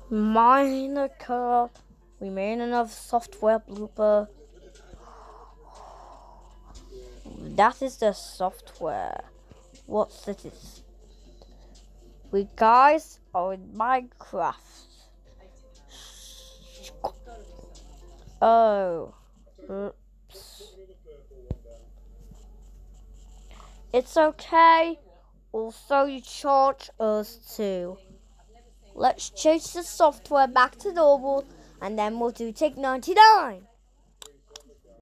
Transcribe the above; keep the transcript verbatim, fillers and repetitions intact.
Minecraft. We made another software blooper. That is the software. What's this? We guys are in Minecraft. Oh. Oops. It's okay. Also, you charge us too. Let's change the software back to normal and then we'll do take ninety-nine.